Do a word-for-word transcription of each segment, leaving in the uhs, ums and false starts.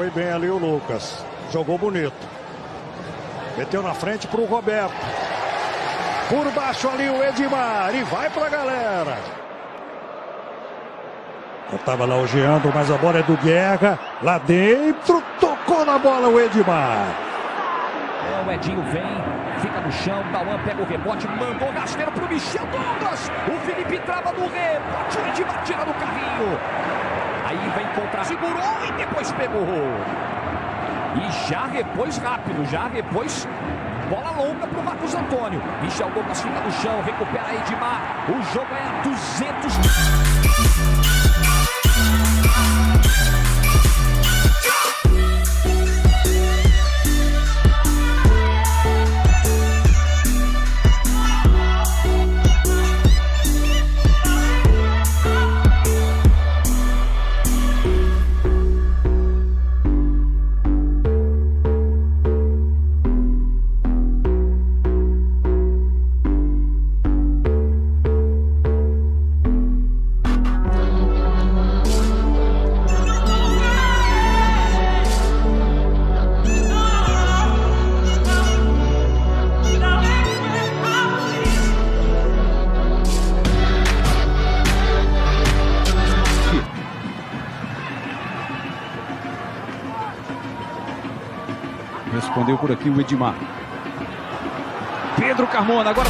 foi bem ali o Lucas. Jogou bonito. Meteu na frente pro Roberto. Por baixo ali o Edmar. E vai pra galera. Eu tava lá ojeando, mas a bola é do Guerra. Lá dentro, tocou na bola o Edmar. É, o Edinho vem. Fica no chão, Dauan pega o rebote, mandou rasteiro pro Michel Douglas. O Felipe trava no rebote, o Edmar tira do carrinho. Aí vem contra, segurou e depois pegou. E já repôs rápido, já repôs bola longa pro Marcos Antônio. Michel Douglas fica no chão, recupera Edmar. O jogo é a duzentos. Respondeu por aqui o Edmar. Pedro Carmona agora.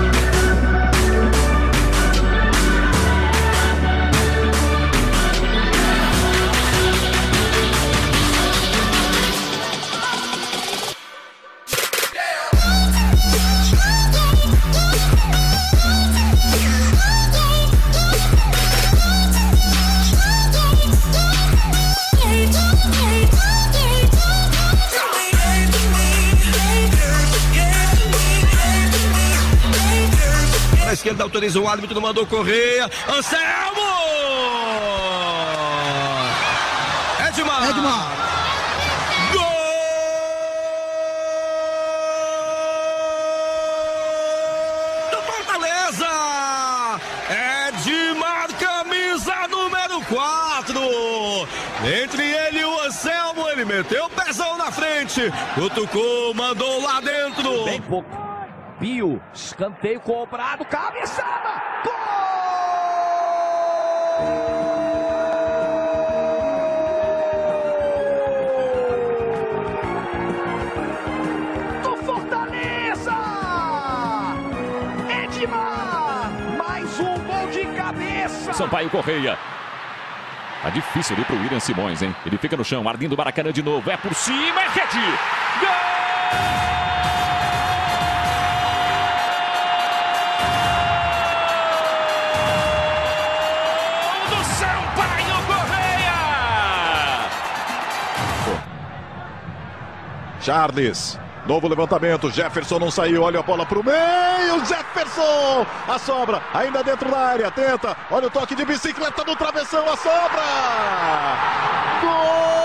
Esquerda autoriza o árbitro, mandou Correia. Anselmo! Edmar! Edmar! Gol do Fortaleza! Edmar, camisa número quatro. Entre ele e o Anselmo, ele meteu o pezão na frente. Cutucou, mandou lá dentro. Bem pouco. Pio, escanteio cobrado, cabeçada, gol! Do Fortaleza! Edmar, mais um gol de cabeça! Sampaio Correia. Tá difícil ali pro William Simões, hein? Ele fica no chão, Arlindo Maracanã de novo, é por cima, é rede! Gol! Charles, novo levantamento, Jefferson não saiu, olha a bola pro meio, Jefferson, a sobra, ainda dentro da área, tenta, olha o toque de bicicleta no travessão, a sobra, gol!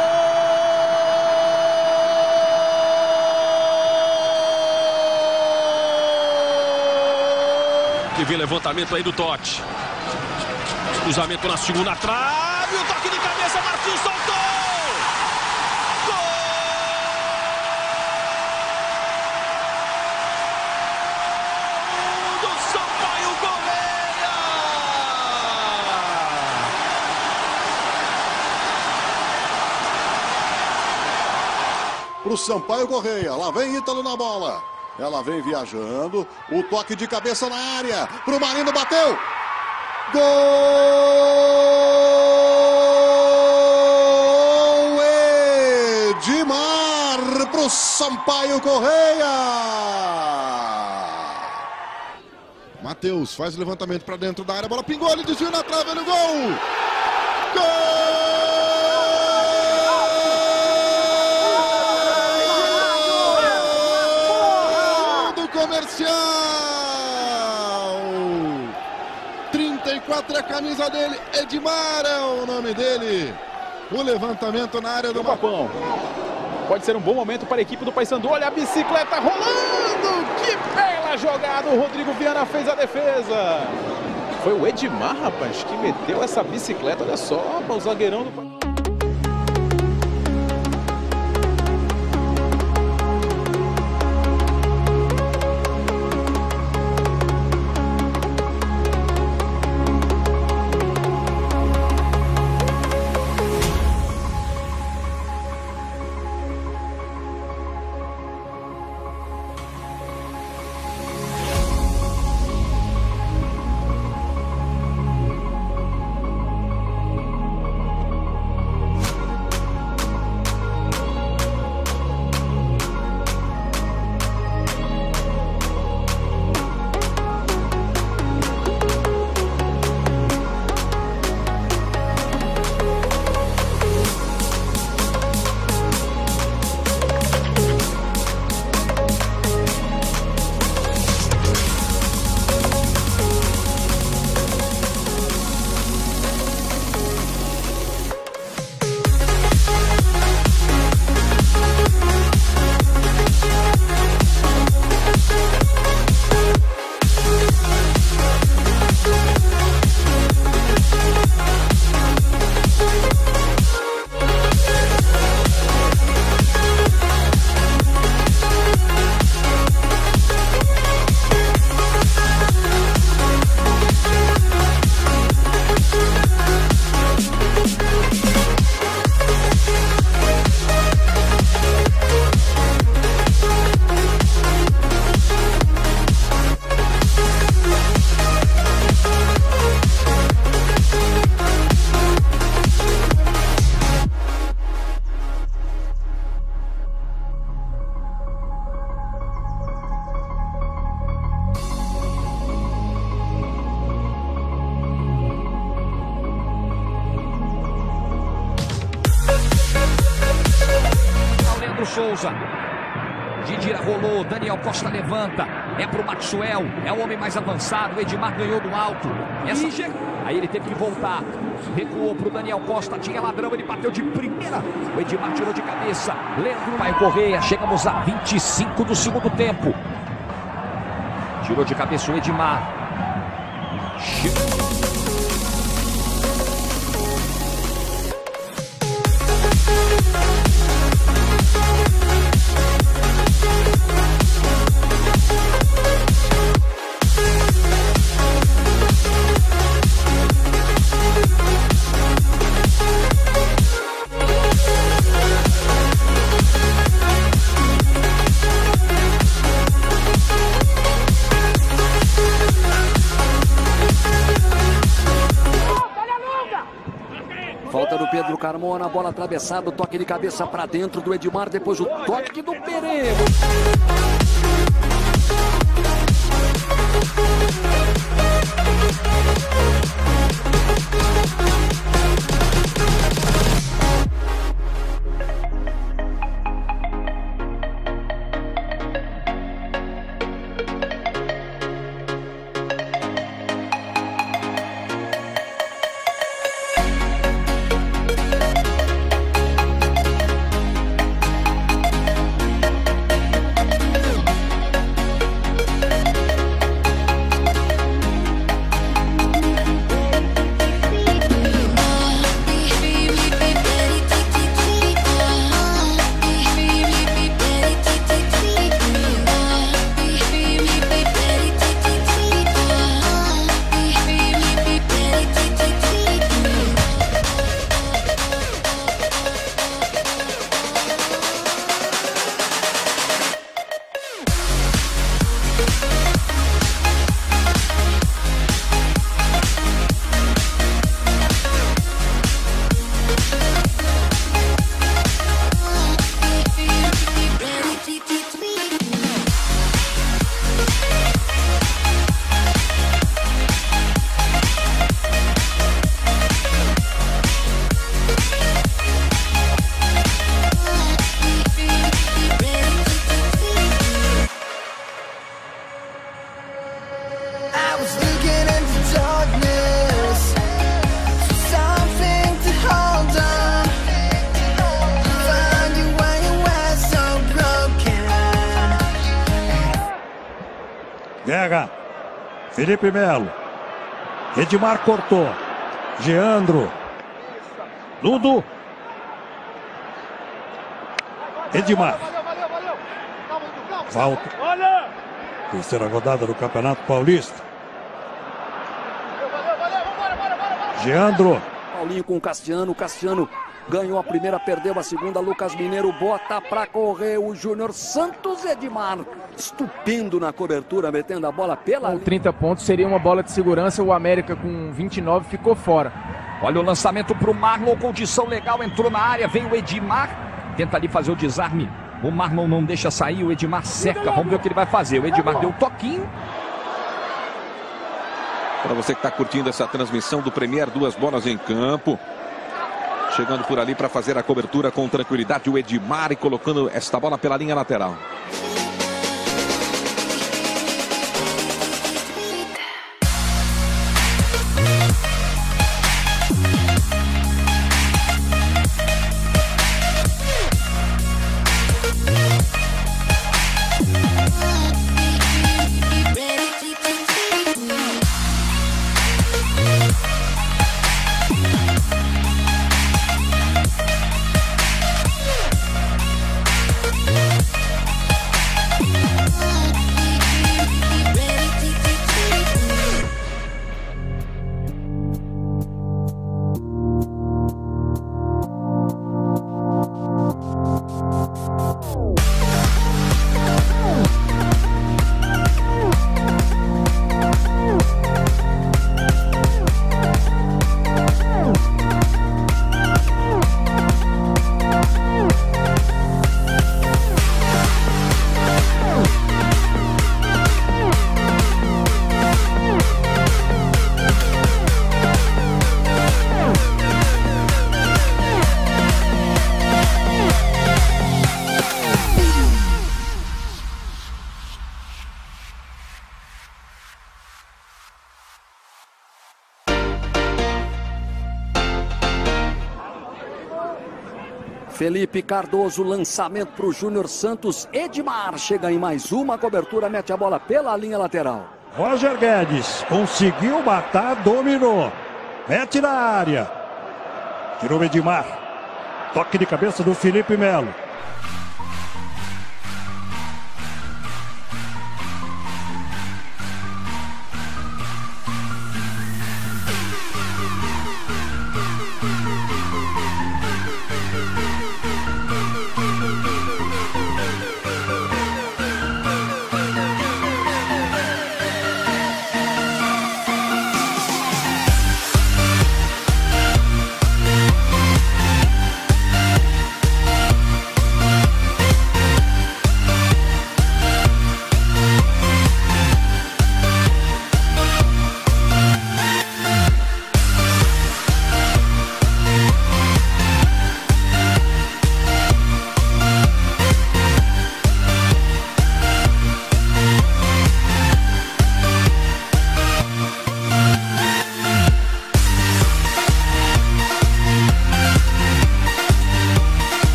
Que vem levantamento aí do Totti, cruzamento na segunda trave, o toque de cabeça, Marquinhos soltou! Pro Sampaio Correia, lá vem Ítalo na bola, ela vem viajando, o toque de cabeça na área, pro Marino, bateu, gol, Edmar pro Sampaio Correia, Matheus faz o levantamento para dentro da área, a bola pingou, ele desviou na trave, no gol, gol! Comercial, trinta e quatro é a camisa dele, Edmar é o nome dele, o levantamento na área do Papão. Pode ser um bom momento para a equipe do Paysandu, olha a bicicleta rolando, que bela jogada, o Rodrigo Viana fez a defesa. Foi o Edmar, rapaz, que meteu essa bicicleta, olha só, para o zagueirão do Souza. Didira rolou, Daniel Costa levanta, é pro Maxwell, é o homem mais avançado, o Edmar ganhou do alto. Essa... Aí ele teve que voltar, recuou pro Daniel Costa, tinha ladrão, ele bateu de primeira, o Edmar tirou de cabeça, Leandro vai Correia, chegamos a vinte e cinco do segundo tempo. Tirou de cabeça o Edmar. Chegou. Falta do Pedro Carmona, bola atravessada, toque de cabeça para dentro do Edmar, depois o toque do Pereira. Guerra, Felipe Melo, Edmar cortou, Geandro, Dudu, Edmar, falta, terceira rodada do Campeonato Paulista, Geandro, Paulinho com o Cassiano, Cassiano ganhou a primeira, perdeu a segunda, Lucas Mineiro bota pra correr o Júnior Santos. Edmar estupendo na cobertura, metendo a bola pela... Com trinta pontos seria uma bola de segurança, o América com vinte e nove ficou fora. Olha o lançamento pro Marlon, condição legal, entrou na área, vem o Edmar, tenta ali fazer o desarme, o Marlon não deixa sair, o Edmar cerca, vamos ver o que ele vai fazer, o Edmar deu um toquinho. Para você que está curtindo essa transmissão do Premier, duas bolas em campo. Chegando por ali para fazer a cobertura com tranquilidade o Edmar e colocando esta bola pela linha lateral. Felipe Cardoso, lançamento para o Júnior Santos. Edmar chega em mais uma cobertura, mete a bola pela linha lateral. Roger Guedes conseguiu matar, dominou. Mete na área. Tirou o Edmar. Toque de cabeça do Felipe Melo.